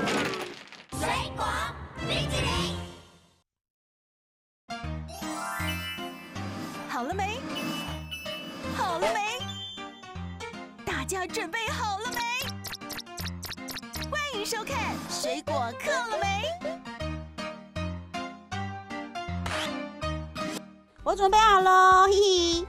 水果冰淇淋。 好了没？好了没？大家准备好了没？欢迎收看《水果课了没》。 我准备好了，嘿嘿。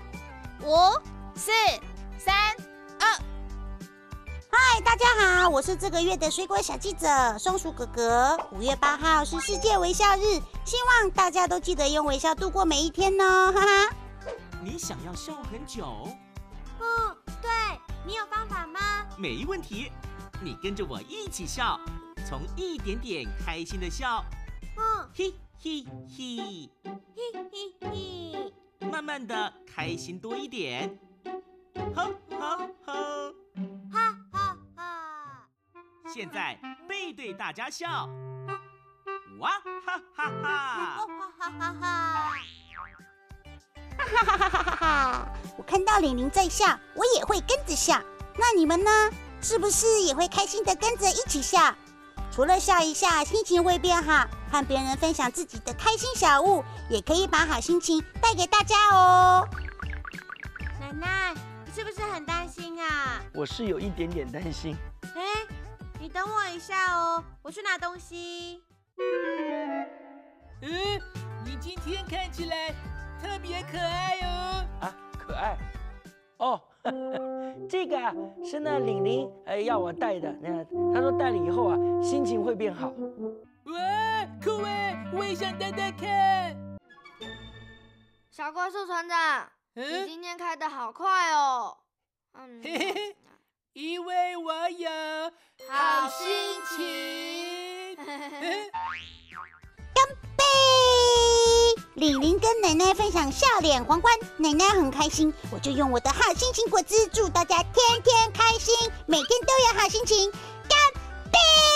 5、4、3、2。 嗨，大家好，我是这个月的水果小记者松鼠哥哥。5月8号是世界微笑日，希望大家都记得用微笑度过每一天哦，哈哈。 你想要笑很久？ 对，你有方法吗？ 没问题，你跟着我一起笑，从一点点开心的笑，嘿嘿嘿， 嘿嘿嘿， 慢慢的开心多一点，哈哈哈， 哈哈哈。 现在背对大家笑，哇哈哈哈， 哈哈哈哈。 哈哈哈哈哈哈！我看到玲玲在笑，我也会跟着笑。那你们呢？是不是也会开心的跟着一起笑？除了笑一笑，心情会变好，和别人分享自己的开心小物，也可以把好心情带给大家哦。 奶奶，你是不是很担心啊？ 我是有一点点担心。 你等我一下哦，我去拿东西。 你今天看起来特别可爱哦。 啊，可爱？哦，这个啊是那玲玲要我带的。那她说带了以后啊，心情会变好。 哇，酷哎！我也想带带看。 小怪兽船长，你今天开得好快哦。 嘿嘿嘿，因为我有好心情。 干杯！玲玲跟奶奶分享笑脸皇冠，奶奶很开心，我就用我的好心情果汁，祝大家天天开心，每天都有好心情。干杯！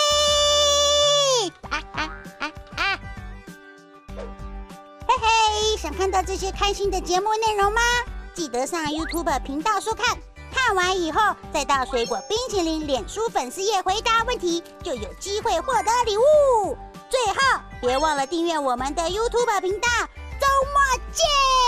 嘿嘿，想看到这些开心的节目内容吗？记得上 YouTube 频道收看，看完以后再到水果冰淇淋脸书粉丝页回答问题，就有机会获得礼物。最后，别忘了订阅我们的 YouTube 频道。周末见！